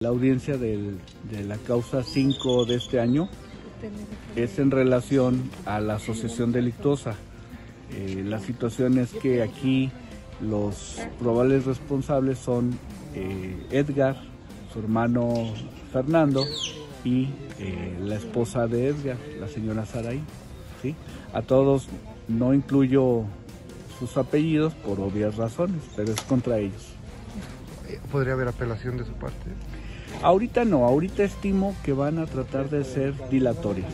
La audiencia de la causa 5 de este año es en relación a la asociación delictuosa. La situación es que aquí los probables responsables son Edgar, su hermano Fernando y la esposa de Edgar, la señora Saraí, ¿sí? A todos no incluyo sus apellidos por obvias razones, pero es contra ellos. ¿Podría haber apelación de su parte? Ahorita no, ahorita estimo que van a tratar de ser dilatorias.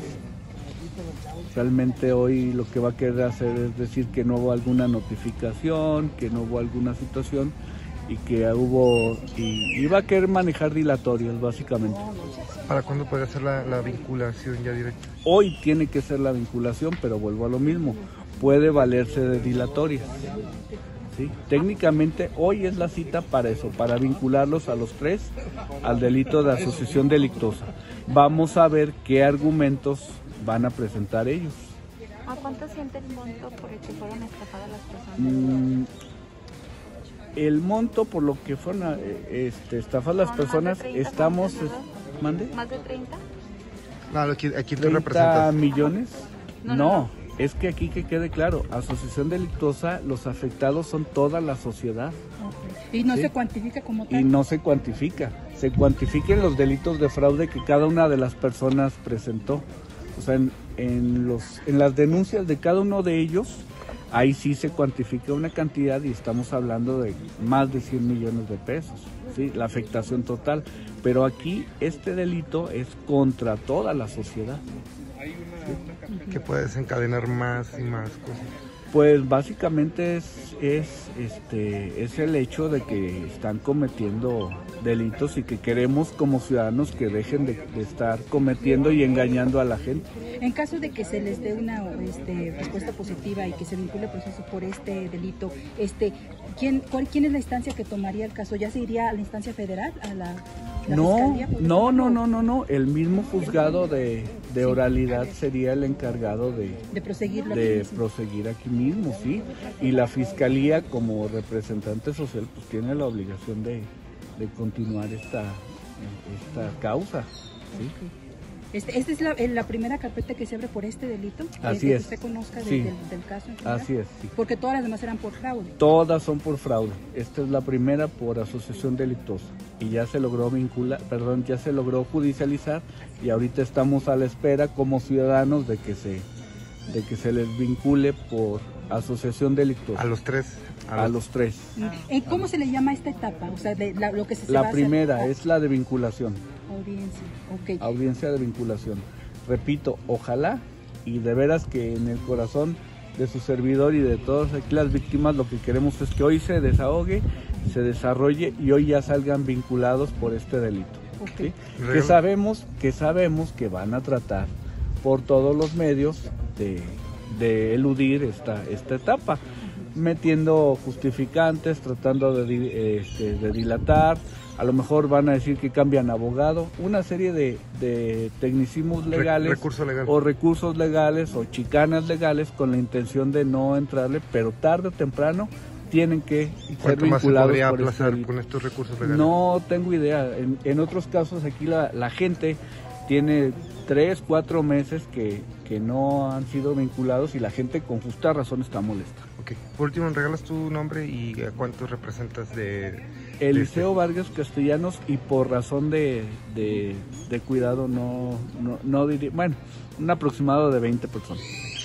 Realmente hoy lo que va a querer hacer es decir que no hubo alguna notificación, que no hubo alguna situación y que hubo, y va a querer manejar dilatorias básicamente. ¿Para cuándo podría ser la vinculación ya directa? Hoy tiene que ser la vinculación, pero vuelvo a lo mismo, puede valerse de dilatorias. ¿Sí? Técnicamente hoy es la cita para eso, para vincularlos a los tres al delito de asociación delictuosa. Vamos a ver qué argumentos van a presentar ellos. ¿A cuánto asciende el monto por el que fueron estafadas las personas? El monto por lo que fueron estafadas las personas, estamos... ¿Mande? ¿Más de 30? No, aquí te 30 representas. millones. No. Es que aquí que quede claro, asociación delictuosa, los afectados son toda la sociedad. Y no ¿sí? se cuantifica como tal. Y no se cuantifica. Se cuantifiquen los delitos de fraude que cada una de las personas presentó. O sea, en las denuncias de cada uno de ellos, ahí sí se cuantifica una cantidad y estamos hablando de más de 100 millones de pesos, ¿sí? La afectación total. Pero aquí este delito es contra toda la sociedad. Que puede desencadenar más y más cosas. Pues básicamente es el hecho de que están cometiendo delitos y que queremos como ciudadanos que dejen de estar cometiendo y engañando a la gente. En caso de que se les dé una respuesta positiva y que se vincule el proceso por este delito, ¿quién es la instancia que tomaría el caso? ¿Ya se iría a la instancia federal, a la fiscalía? No. El mismo juzgado de oralidad sería el encargado de proseguir aquí mismo, sí. Y la fiscalía como representante social pues tiene la obligación de continuar esta causa, ¿sí? ¿Esta es la primera carpeta que se abre por este delito? Así es. Que usted conozca sí. del caso en general. Así es, sí. Porque todas las demás eran por fraude. Todas son por fraude. Esta es la primera por asociación delictuosa. Y ya se logró ya se logró judicializar y ahorita estamos a la espera como ciudadanos de que se les vincule por asociación delictuosa. A los tres. A los tres. ¿Cómo se le llama esta etapa? O sea, lo que se La va a primera hacer. es la de vinculación. Audiencia, ok. Audiencia de vinculación. Repito, ojalá y de veras que en el corazón de su servidor y de todas aquí las víctimas lo que queremos es que hoy se desahogue, se desarrolle y hoy ya salgan vinculados por este delito. Okay. ¿Sí? Que sabemos que van a tratar por todos los medios de eludir esta etapa, metiendo justificantes, tratando de dilatar. A lo mejor van a decir que cambian abogado, una serie de tecnicismos legales o recursos legales o chicanas legales con la intención de no entrarle, pero tarde o temprano tienen que ser vinculados. ¿Cuánto más se podría por aplazar con estos recursos legales? No tengo idea. En otros casos aquí la gente tiene 3, 4 meses que no han sido vinculados y la gente con justa razón está molesta. Ok. Por último, ¿regalas tu nombre y a cuántos representas Eliseo Vargas Castellanos, y por razón de cuidado no diría, bueno, un aproximado de 20 personas.